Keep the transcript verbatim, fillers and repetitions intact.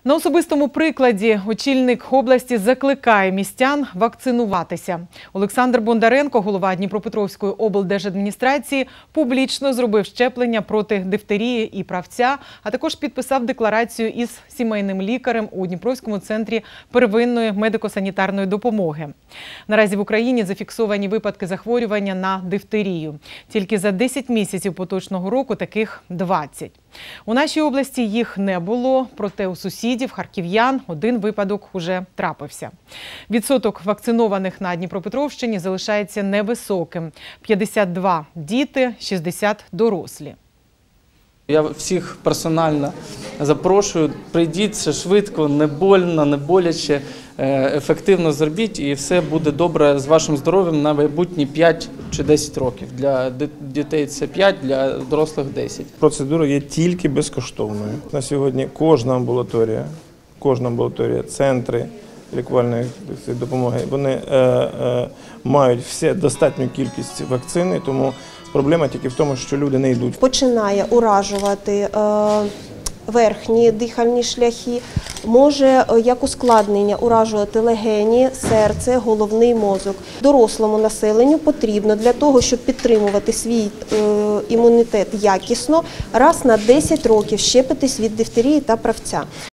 На особистому прикладі очільник області закликає містян вакцинуватися. Олександр Бондаренко, голова Дніпропетровської облдержадміністрації, публічно зробив щеплення проти дифтерії і правця, а також підписав декларацію із сімейним лікарем у Дніпровському центрі первинної медико-санітарної допомоги. Наразі в Україні зафіксовані випадки захворювання на дифтерію. Тільки за десять місяців поточного року таких двадцять. У нашій області їх не було, проте у сусідів, харків'ян, один випадок уже трапився. Відсоток вакцинованих на Дніпропетровщині залишається невисоким – п'ятдесят два діти, шістдесят дорослі. Я всіх персонально запрошую, прийдіть, це швидко, не больно, не боляче, ефективно зробіть і все буде добре з вашим здоров'ям на майбутні п'ять чи десять років. Для дітей це п'ять, для дорослих десять. Процедура є тільки безкоштовною. На сьогодні кожна амбулаторія, кожна амбулаторія, центри лікувальної допомоги, вони е, е, мають все достатню кількість вакцини, тому проблема тільки в тому, що люди не йдуть. Починає уражувати е, верхні дихальні шляхи, може як ускладнення уражувати легені, серце, головний мозок. Дорослому населенню потрібно для того, щоб підтримувати свій е, імунітет якісно, раз на десять років щепитись від дифтерії та правця.